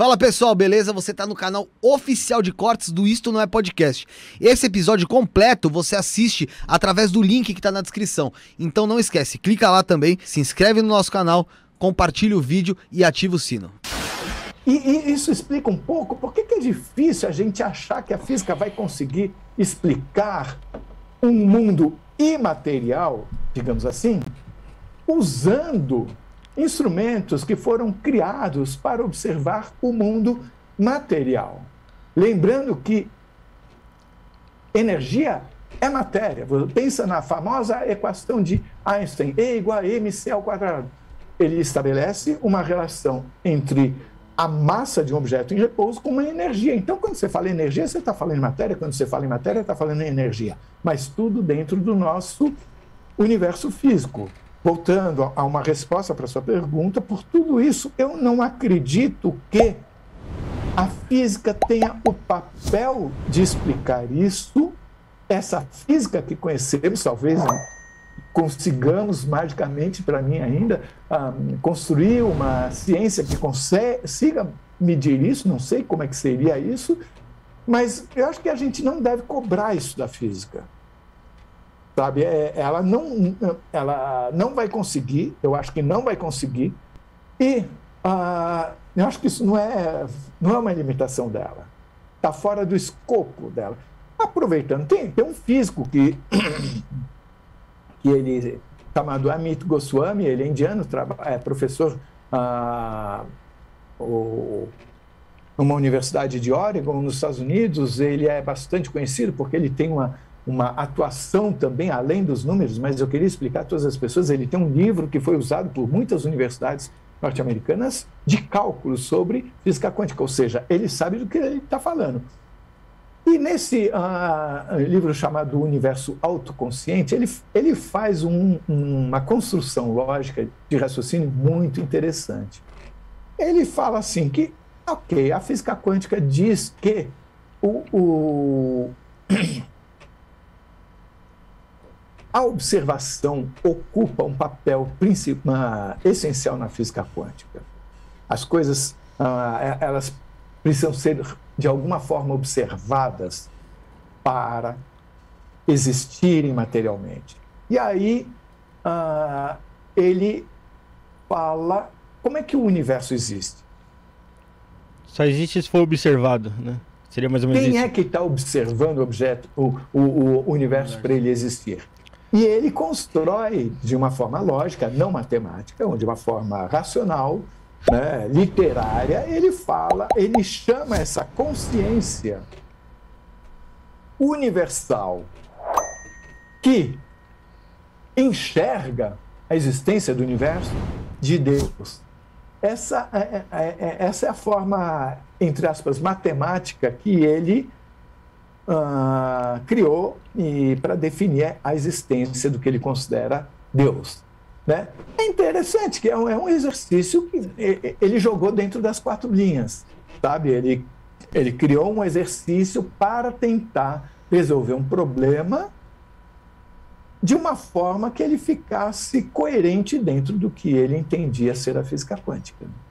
Fala pessoal, beleza? Você tá no canal oficial de cortes do Isto Não É Podcast. Esse episódio completo você assiste através do link que tá na descrição. Então não esquece, clica lá também, se inscreve no nosso canal, compartilha o vídeo e ativa o sino. E isso explica um pouco por que é difícil a gente achar que a física vai conseguir explicar um mundo imaterial, digamos assim, usando instrumentos que foram criados para observar o mundo material. Lembrando que energia é matéria. Pensa na famosa equação de Einstein, E igual a mc ao quadrado. Ele estabelece uma relação entre a massa de um objeto em repouso com uma energia. Então, quando você fala em energia, você está falando em matéria. Quando você fala em matéria, está falando em energia. Mas tudo dentro do nosso universo físico. Voltando a uma resposta para a sua pergunta, por tudo isso, eu não acredito que a física tenha o papel de explicar isso. Essa física que conhecemos, talvez consigamos magicamente, para mim ainda, construir uma ciência que consiga medir isso, não sei como é que seria isso, mas eu acho que a gente não deve cobrar isso da física. Sabe? Ela não vai conseguir, eu acho que não vai conseguir, e eu acho que isso não é uma limitação dela, está fora do escopo dela. Aproveitando, tem um físico que ele chamado Amit Goswami, ele é indiano, é professor numa universidade de Oregon, nos Estados Unidos. Ele é bastante conhecido porque ele tem uma atuação também, além dos números, mas eu queria explicar a todas as pessoas, ele tem um livro que foi usado por muitas universidades norte-americanas de cálculos sobre física quântica, ou seja, ele sabe do que ele está falando. E nesse livro chamado Universo Autoconsciente, ele faz uma construção lógica de raciocínio muito interessante. Ele fala assim que, ok, a física quântica diz que a observação ocupa um papel essencial na física quântica. As coisas, elas precisam ser, de alguma forma, observadas para existirem materialmente. E aí, ele fala como é que o universo existe. Só existe se for observado, né? Seria mais ou menos Quem isso. é que está observando o objeto, o universo para ele existir? E ele constrói de uma forma lógica, não matemática, de uma forma racional, né, literária. Ele chama essa consciência universal que enxerga a existência do universo de Deus. Essa é a forma, entre aspas, matemática que ele criou para definir a existência do que ele considera Deus. Né? É interessante que é um exercício que ele jogou dentro das 4 linhas, sabe? Ele criou um exercício para tentar resolver um problema de uma forma que ele ficasse coerente dentro do que ele entendia ser a física quântica.